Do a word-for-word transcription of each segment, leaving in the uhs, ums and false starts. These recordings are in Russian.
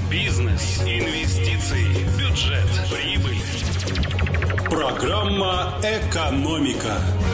Бизнес, инвестиции, бюджет, прибыль. Программа «Экономика».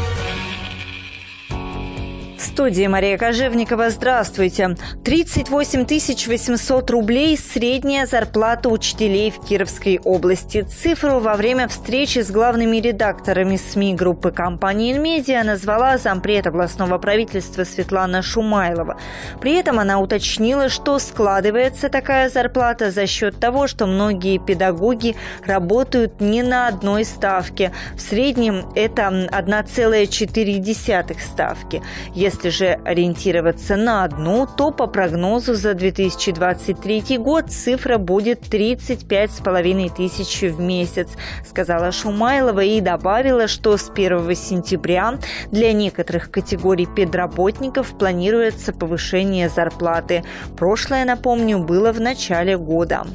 В студии Мария Кожевникова. Здравствуйте. тридцать восемь тысяч восемьсот рублей – средняя зарплата учителей в Кировской области. Цифру во время встречи с главными редакторами СМИ группы компании «Инмедиа» назвала зампред областного правительства Светлана Шумайлова. При этом она уточнила, что складывается такая зарплата за счет того, что многие педагоги работают не на одной ставке. В среднем это одна целая четыре десятых ставки. Если Если же ориентироваться на одну, то по прогнозу за две тысячи двадцать третий год цифра будет тридцать пять с половиной тысяч в месяц, сказала Шумайлова и добавила, что с первого сентября для некоторых категорий педработников планируется повышение зарплаты. Прошлое, напомню, было в начале года.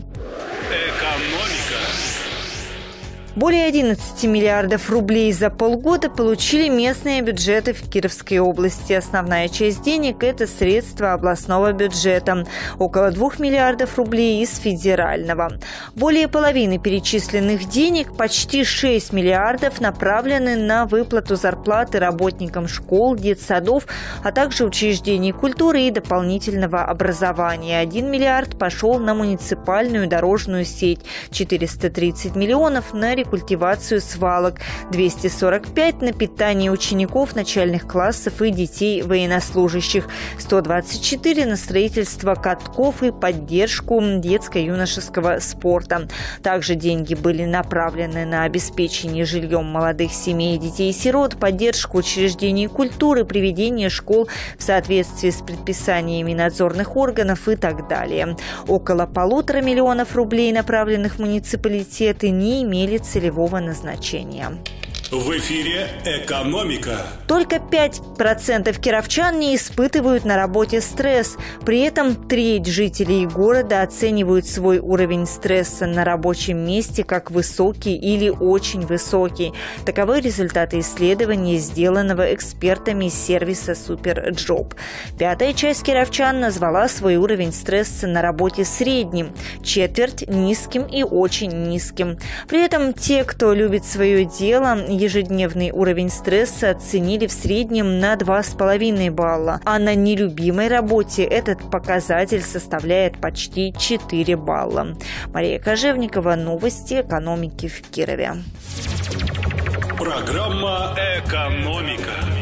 Более одиннадцати миллиардов рублей за полгода получили местные бюджеты в Кировской области. Основная часть денег – это средства областного бюджета. Около двух миллиардов рублей из федерального. Более половины перечисленных денег, почти шесть миллиардов, направлены на выплату зарплаты работникам школ, детсадов, а также учреждений культуры и дополнительного образования. Один миллиард пошел на муниципальную дорожную сеть, четыреста тридцать миллионов на рекультивацию. культивацию свалок, двести сорок пять на питание учеников начальных классов и детей военнослужащих, сто двадцать четыре на строительство катков и поддержку детско-юношеского спорта. Также деньги были направлены на обеспечение жильем молодых семей и детей-сирот, поддержку учреждений культуры, приведение школ в соответствии с предписаниями надзорных органов и так далее. Около полутора миллионов рублей, направленных в муниципалитеты, не имели целевого целевого назначения. В эфире «Экономика». Только пять процентов кировчан не испытывают на работе стресс. При этом треть жителей города оценивают свой уровень стресса на рабочем месте как высокий или очень высокий. Таковы результаты исследования, сделанного экспертами из сервиса «Суперджоп». Пятая часть кировчан назвала свой уровень стресса на работе средним, четверть – низким и очень низким. При этом те, кто любит свое дело, ежедневный уровень стресса оценили в среднем на два с половиной балла, а на нелюбимой работе этот показатель составляет почти четыре балла. Мария Кожевникова, новости экономики в Кирове. Программа «Экономика».